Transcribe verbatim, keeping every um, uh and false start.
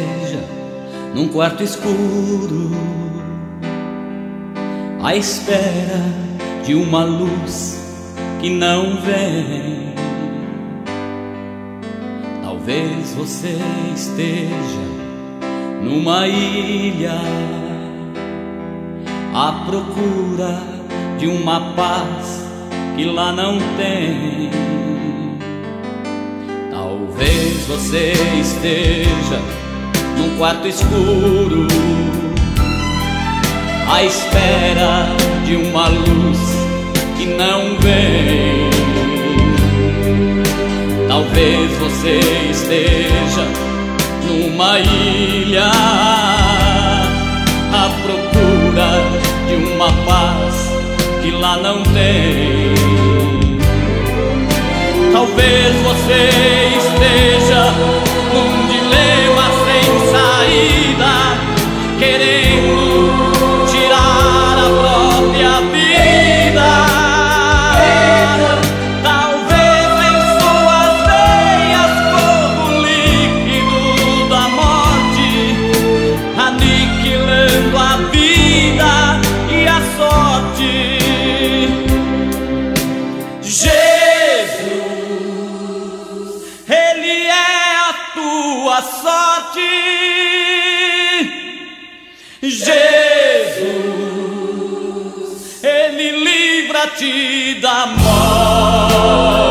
esteja num quarto escuro, à espera de uma luz que não vem. Talvez você esteja numa ilha à procura de uma paz que lá não tem. Talvez você esteja num quarto escuro, à espera de uma luz que não vem. Talvez você esteja numa ilha à procura de uma paz que lá não tem. Talvez você esteja num dilema sem saída, querendo tirar a própria vida. Talvez em suas veias corra o líquido da morte, aniquilando a vida e a sorte. Ele é a tua sorte, Jesus, Ele livra-te da morte.